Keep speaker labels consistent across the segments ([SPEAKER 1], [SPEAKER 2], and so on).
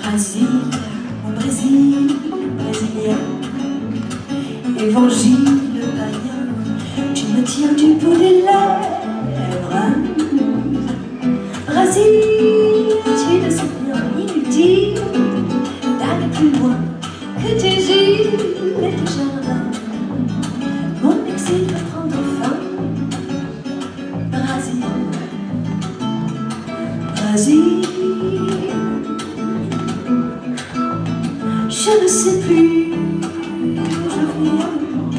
[SPEAKER 1] Brésil, au Brésil, brésilien, évangile païen, tu me tiens du bout des lèvres. Brésil, tu le sais bien, inutile d'aller plus loin que tes îles et tes jardins. Mon exil va prendre fin. Brésil, Brésil, je ne sais plus où je viens.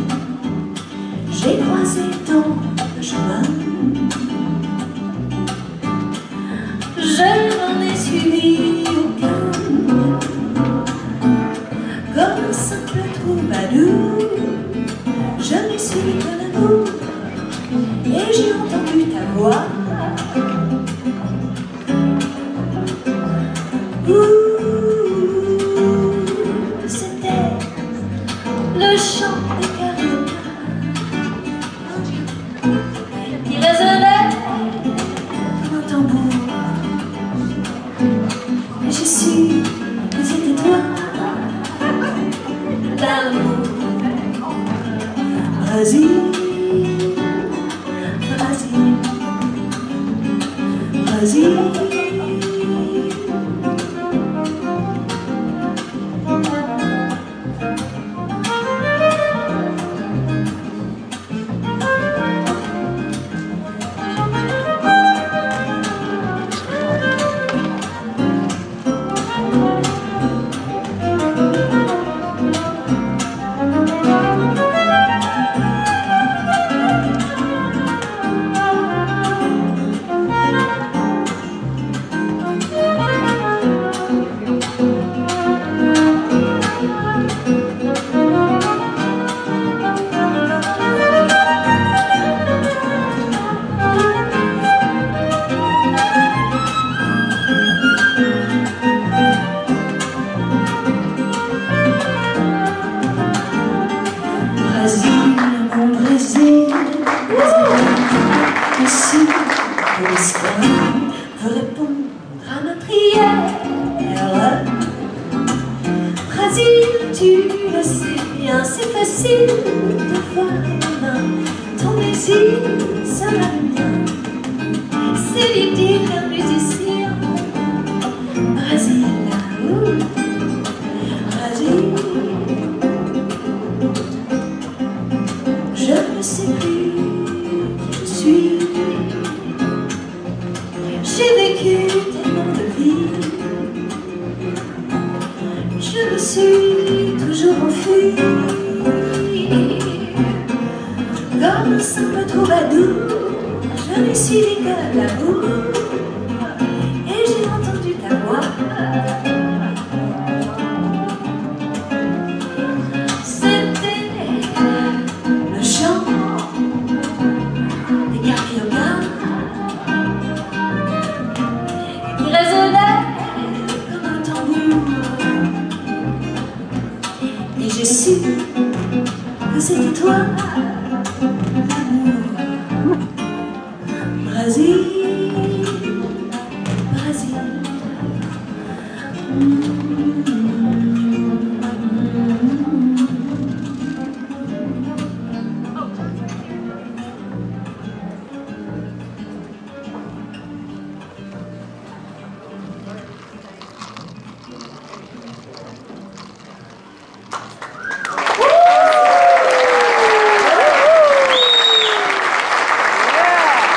[SPEAKER 1] J'ai croisé tant de chemins, je n'en ai suivi aucun. Comme un simple troubadour, je me suis de l'amour et j'ai entendu ta voix. C'était le chant des carillons qui résonnait comme un tambour. Et j'ai su que c'était toi, l'amour. Brésil, Brésil, Brésil. Mon Brésil, ici, l'espoir veut répondre à ma prière. Brésil, tu le sais bien, c'est facile de voir les mains. Ton désir sera le mien, c'est l'idée d'un musicien. Brésil, là-haut, Brésil. Je ne sais plus qui je suis. J'ai vécu tellement de vies. Je me suis toujours enfuie comme un simple troubadour. Je n'ai suivi que l'amour et j'ai entendu ta voix. Et j'ai su que c'était toi.